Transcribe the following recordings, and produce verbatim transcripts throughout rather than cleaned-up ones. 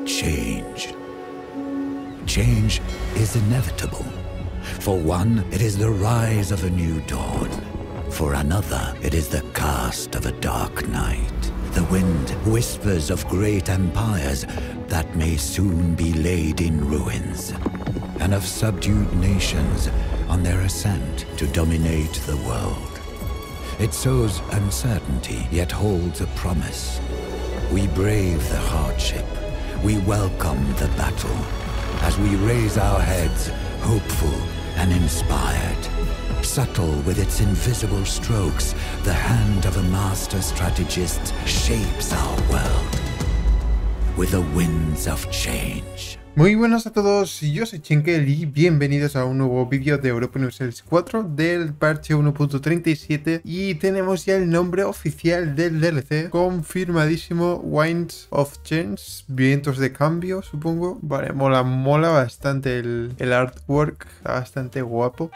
change. Change is inevitable. For one, it is the rise of a new dawn. For another, it is the cast of a dark night. The wind whispers of great empires that may soon be laid in ruins, and of subdued nations on their ascent to dominate the world. It sows uncertainty, yet holds a promise. We brave the hardship. We welcome the battle, as we raise our heads, hopeful and inspired. Subtle with its invisible strokes, the hand of a master strategist shapes our world with the winds of change. Muy buenas a todos, yo soy Chenkel y bienvenidos a un nuevo vídeo de Europa Universalis cuatro del parche uno punto treinta y siete, y tenemos ya el nombre oficial del D L C confirmadísimo: Winds of Change, vientos de cambio, supongo. Vale, mola, mola bastante el, el artwork, está bastante guapo.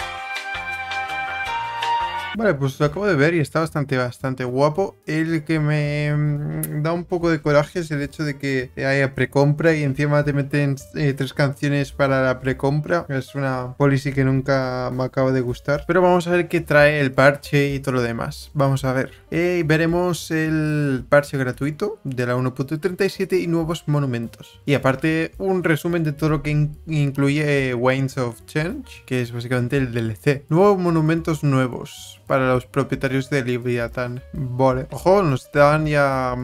Vale, pues lo acabo de ver y está bastante, bastante guapo. El que me da un poco de coraje es el hecho de que haya precompra y encima te meten eh, tres canciones para la precompra. Es una policy que nunca me acaba de gustar. Pero vamos a ver qué trae el parche y todo lo demás. Vamos a ver. Eh, veremos el parche gratuito de la uno punto treinta y siete y nuevos monumentos. Y aparte, un resumen de todo lo que in incluye eh, Winds of Change, que es básicamente el D L C. Nuevos monumentos nuevos para los propietarios de Leviatán. Vale. Ojo, nos dan ya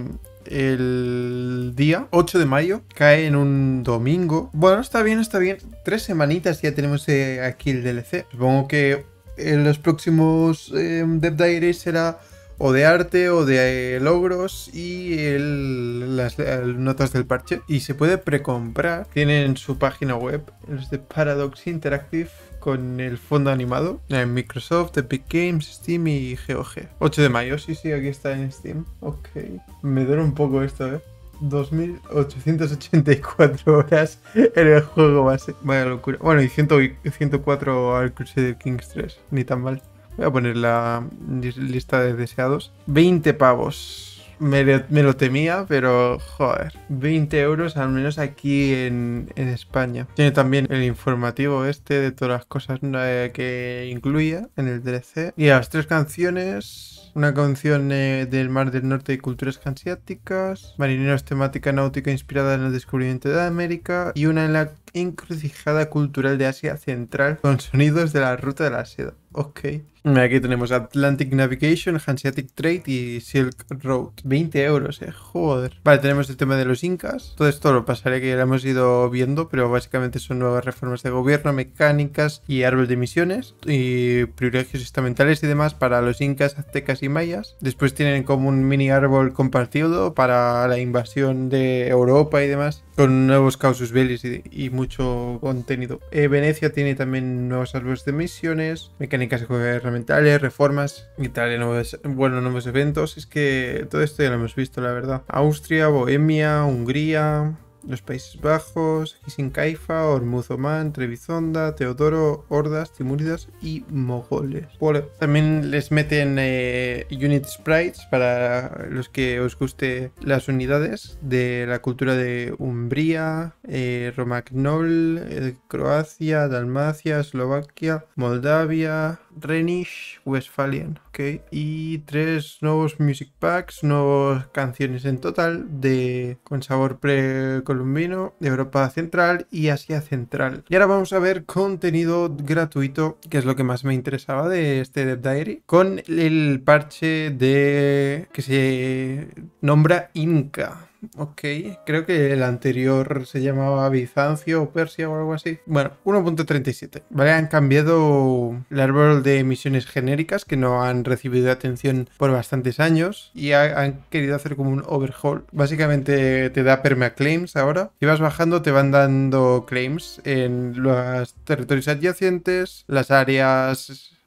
el día ocho de mayo. Cae en un domingo. Bueno, está bien, está bien. Tres semanitas ya tenemos eh, aquí el D L C. Supongo que en los próximos eh, Dev Diaries será o de arte o de eh, logros y el, las, las notas del parche. Y se puede precomprar. Tienen su página web, es de Paradox Interactive, con el fondo animado en Microsoft, Epic Games, Steam y G O G. ocho de mayo, sí, sí, aquí está en Steam. Ok. Me duele un poco esto, ¿eh? dos mil ochocientas ochenta y cuatro horas en el juego base. Vaya locura. Bueno, y cien, ciento cuatro al Crusader Kings tres. Ni tan mal. Voy a poner la lista de deseados. veinte pavos. Me lo, me lo temía, pero joder, veinte euros al menos aquí en, en España. Tiene también el informativo este de todas las cosas eh, que incluía en el D L C. Y las tres canciones: una canción eh, del Mar del Norte y culturas hanseáticas, marineros, temática náutica inspirada en el descubrimiento de América, y una en la encrucijada cultural de Asia Central con sonidos de la ruta de la seda. Ok. Aquí tenemos Atlantic Navigation, Hanseatic Trade y Silk Road. veinte euros, eh. Joder. Vale, tenemos el tema de los incas. Todo esto lo pasaré, que ya lo hemos ido viendo, pero básicamente son nuevas reformas de gobierno, mecánicas y árbol de misiones y privilegios estamentales y demás para los incas, aztecas y mayas. Después tienen como un mini árbol compartido para la invasión de Europa y demás, con nuevos causus bellis y, y mucho contenido. Eh, Venecia tiene también nuevos árboles de misiones, mecánicas gubernamentales, reformas, Italia, nuevos, bueno, nuevos eventos. Es que todo esto ya lo hemos visto, la verdad. Austria, Bohemia, Hungría, los Países Bajos, Hisincaifa, Hormuz, Omán, Trebizonda, Teodoro, Hordas, Timúridas y Mogoles. Vale. También les meten eh, Unit Sprites para los que os guste las unidades de la cultura de Umbría, eh, Romagnol, eh, Croacia, Dalmacia, Eslovaquia, Moldavia, Rhenish, Westphalian. Ok. Y tres nuevos Music Packs, nuevas canciones en total de con sabor precolombino, de Europa Central y Asia Central. Y ahora vamos a ver contenido gratuito, que es lo que más me interesaba de este Dev Diary, con el parche de que se nombra Inca. Ok, creo que el anterior se llamaba Bizancio o Persia o algo así. Bueno, uno punto treinta y siete. Vale, han cambiado el árbol de misiones genéricas que no han recibido atención por bastantes años y ha, han querido hacer como un overhaul. Básicamente te da permaclaims ahora. Si vas bajando te van dando claims en los territorios adyacentes, las áreas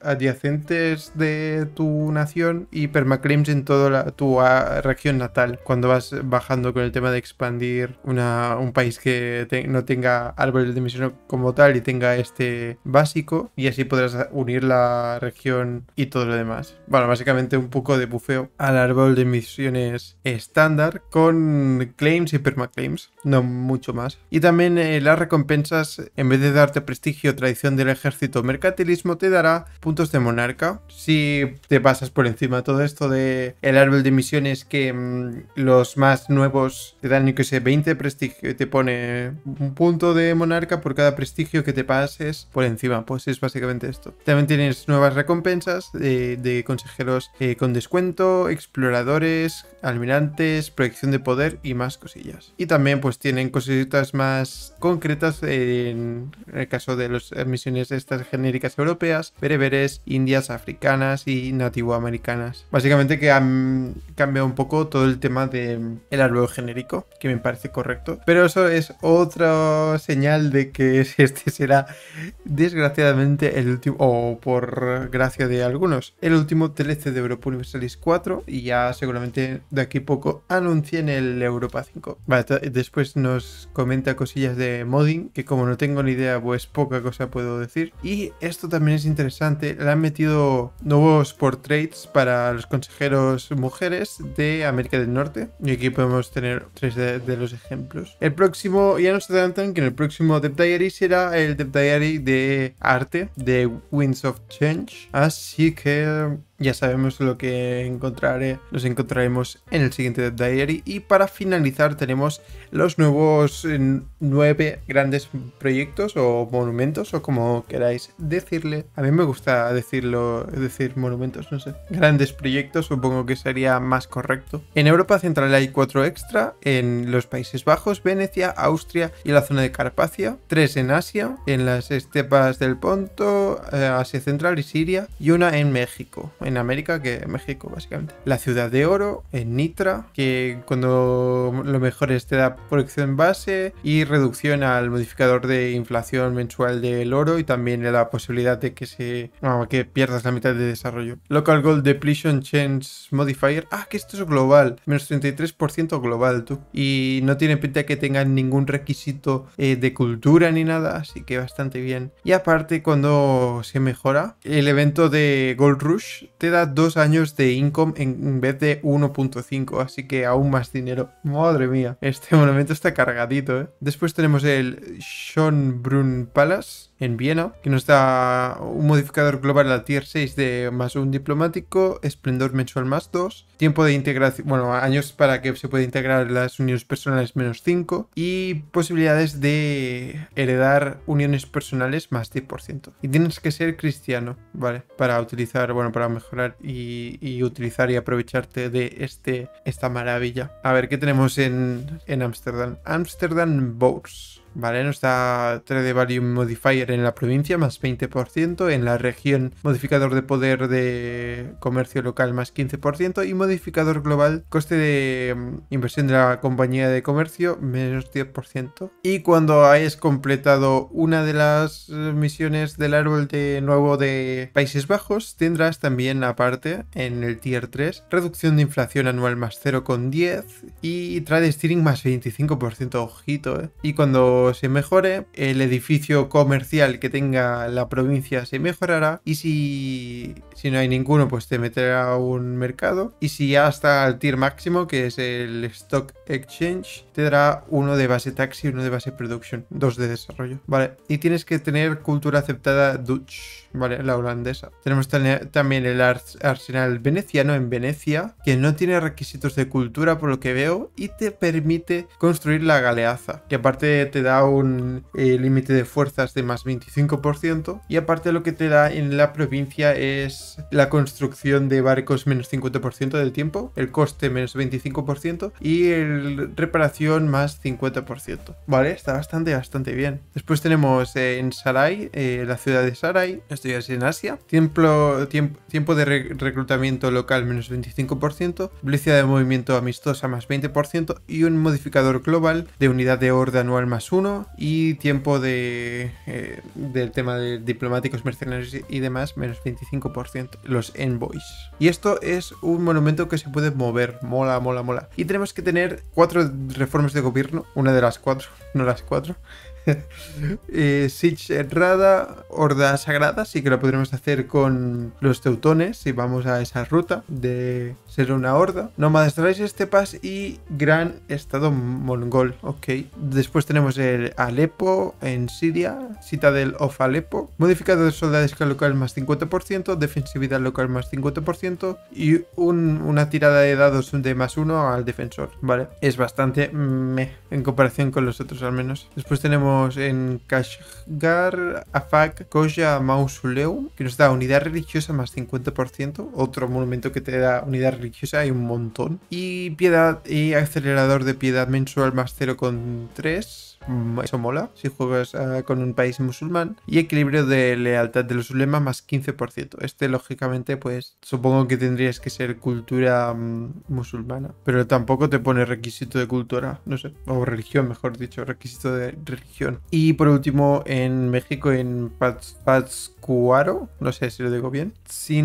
adyacentes de tu nación y permaclaims en toda la, tu a, región natal, cuando vas bajando con el tema de expandir una, un país que te, no tenga árboles de misión como tal y tenga este básico, y así podrás unir la región y todo lo demás. Bueno, básicamente un poco de bufeo al árbol de misiones estándar con claims y permaclaims, no mucho más. Y también eh, las recompensas, en vez de darte prestigio, tradición del ejército, mercantilismo, te dará puntos de monarca. Si te pasas por encima de todo esto de el árbol de misiones, que mmm, los más nuevos te dan, que sé, veinte prestigio y te pone un punto de monarca por cada prestigio que te pases por encima, pues es básicamente esto. También tienes nuevas recompensas de, de consejeros eh, con descuento, exploradores, almirantes, proyección de poder y más cosillas. Y también pues tienen cositas más concretas en el caso de las misiones estas genéricas europeas, bereberes, indias, africanas y nativoamericanas. Básicamente que han cambiado un poco todo el tema del árbol genérico, que me parece correcto. Pero eso es otra señal de que este será desgraciadamente el último, o por gracia de algunos, el último D L C de Europa Universalis cuatro, y ya seguramente de aquí poco anuncien el Europa cinco. Vale, después nos comenta cosillas de modding, que como no tengo ni idea, pues poca cosa puedo decir. Y esto también es interesante, le han metido nuevos portraits para los consejeros mujeres de América del Norte, y aquí podemos tener tres de, de los ejemplos. El próximo, ya nos adelantan que en el próximo Dev Diary será el Dev Diary de arte de Winds of Change, así que ya sabemos lo que encontraré, los encontraremos en el siguiente Dev Diary. Y para finalizar tenemos los nuevos eh, nueve grandes proyectos o monumentos, o como queráis decirle. A mí me gusta decirlo, decir monumentos, no sé. Grandes proyectos, supongo que sería más correcto. En Europa Central hay cuatro extra, en los Países Bajos, Venecia, Austria y la zona de Carpacia. Tres en Asia, en las estepas del Ponto, eh, Asia Central y Siria, y una en México. En América, que México básicamente. La Ciudad de Oro en Nitra, que cuando lo mejor es te da proyección base y reducción al modificador de inflación mensual del oro, y también la posibilidad de que se no, que pierdas la mitad de desarrollo. Local Gold Depletion Change Modifier, ah, que esto es global, menos treinta y tres por ciento global, tú, y no tiene pinta que tengan ningún requisito eh, de cultura ni nada, así que bastante bien. Y aparte, cuando se mejora el evento de Gold Rush, te da dos años de income en vez de uno punto cinco, así que aún más dinero. Madre mía, este monumento está cargadito, ¿eh? Después tenemos el Schönbrunn Palace en Viena, que nos da un modificador global a tier seis de más un diplomático, esplendor mensual más dos, tiempo de integración, bueno, años para que se pueda integrar las uniones personales menos cinco, y posibilidades de heredar uniones personales más diez por ciento. Y tienes que ser cristiano, ¿vale? Para utilizar, bueno, para mejorar y, y utilizar y aprovecharte de este, esta maravilla. A ver, ¿qué tenemos en en Ámsterdam? Amsterdam Bourse. Vale, nos da Trade Value Modifier en la provincia más veinte por ciento, en la región modificador de poder de comercio local más quince por ciento y modificador global coste de um, inversión de la compañía de comercio menos diez por ciento. Y cuando hayas completado una de las misiones del árbol de nuevo de Países Bajos, tendrás también aparte en el tier tres reducción de inflación anual más cero coma diez y Trade Steering más veinticinco por ciento, ojito, eh. Y cuando se mejore, el edificio comercial que tenga la provincia se mejorará, y si, si no hay ninguno, pues te meterá un mercado, y si ya está al tier máximo, que es el Stock Exchange, te dará uno de base tax y uno de base production, dos de desarrollo, vale. Y tienes que tener cultura aceptada Dutch, vale, la holandesa. Tenemos también el arsenal veneciano en Venecia, que no tiene requisitos de cultura por lo que veo, y te permite construir la galeaza, que aparte te da un eh, límite de fuerzas de más veinticinco por ciento, y aparte lo que te da en la provincia es la construcción de barcos menos cincuenta por ciento del tiempo, el coste menos veinticinco por ciento y el reparación más cincuenta por ciento. Vale, está bastante, bastante bien. Después tenemos eh, en Sarai, eh, la ciudad de Sarai, Esto ya es en Asia. Tiempo, tiempo, tiempo de re reclutamiento local menos veinticinco por ciento. Velocidad de movimiento amistosa más veinte por ciento. Y un modificador global de unidad de horda anual más uno. Y tiempo de eh, del tema de diplomáticos, mercenarios y demás menos veinticinco por ciento. Los envoys. Y esto es un monumento que se puede mover. Mola, mola, mola. Y tenemos que tener cuatro reformas de gobierno. Una de las cuatro, no las cuatro. eh, Siege Errada, Horda Sagrada, sí que lo podremos hacer con los teutones si vamos a esa ruta de ser una horda. Nómadas de las estepas y Gran Estado Mongol, ok. Después tenemos el Alepo en Siria, Citadel of Alepo, modificador de soldadesca local más cincuenta por ciento, defensividad local más cincuenta por ciento y un, una tirada de dados de más uno al defensor, ¿vale? Es bastante meh en comparación con los otros al menos. Después tenemos en Kashgar, Afak, Koja Mausoleum, que nos da unidad religiosa más cincuenta por ciento. Otro monumento que te da unidad religiosa, hay un montón. Y piedad y acelerador de piedad mensual más cero coma tres. Eso mola si juegas uh, con un país musulmán. Y equilibrio de lealtad de los ulemas más quince por ciento. Este lógicamente pues supongo que tendrías que ser cultura um, musulmana, pero tampoco te pone requisito de cultura, no sé, o religión mejor dicho, requisito de religión. Y por último en México en Pátzcuaro, no sé si lo digo bien,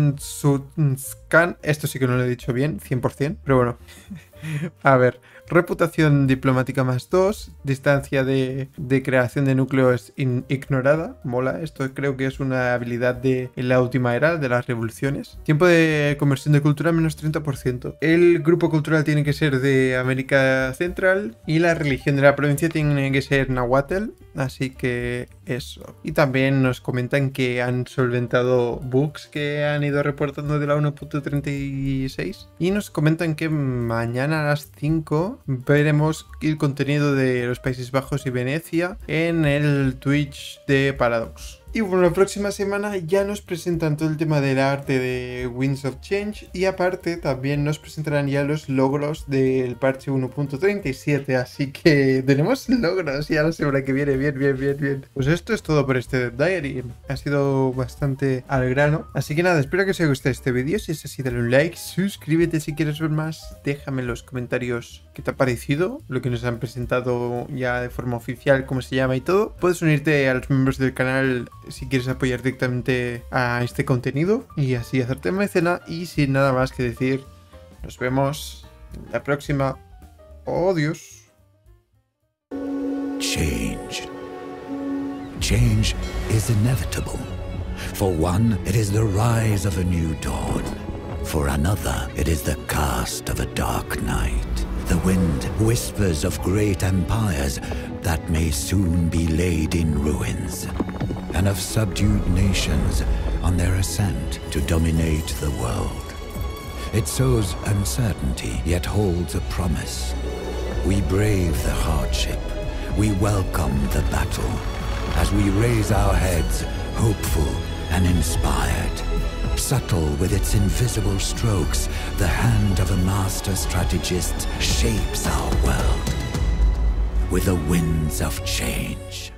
Sinsutscan, esto sí que no lo he dicho bien, cien por ciento, pero bueno. A ver, reputación diplomática más dos, distancia de, de creación de núcleos in, ignorada, mola, esto creo que es una habilidad de en la última era de las revoluciones. Tiempo de conversión de cultura menos treinta por ciento. El grupo cultural tiene que ser de América Central y la religión de la provincia tiene que ser Nahuatl, así que eso. Y también nos comentan que han solventado bugs que han ido reportando de la uno punto treinta y seis y nos comentan que mañana a las cinco veremos el contenido de los Países Bajos y Venecia en el Twitch de Paradox. Y bueno, la próxima semana ya nos presentan todo el tema del arte de Winds of Change y aparte también nos presentarán ya los logros del parche uno punto treinta y siete, así que tenemos logros ya la semana que viene, bien, bien, bien, bien. Pues esto es todo por este Death Diary, ha sido bastante al grano, así que nada, espero que os haya gustado este vídeo, si es así dale un like, suscríbete si quieres ver más, déjame en los comentarios qué te ha parecido, lo que nos han presentado ya de forma oficial, cómo se llama y todo. Puedes unirte a los miembros del canal si quieres apoyar directamente a este contenido y así hacerte mecena. Y sin nada más que decir, nos vemos en la próxima. Adiós. Change. Change is inevitable. For one, it is the rise of a new dawn. For another, it is the cast of a dark night. The wind whispers of great empires that may soon be laid in ruins, and of subdued nations on their ascent to dominate the world. It sows uncertainty, yet holds a promise. We brave the hardship, we welcome the battle, as we raise our heads, hopeful and inspired. Subtle with its invisible strokes, the hand of a master strategist shapes our world with the winds of change.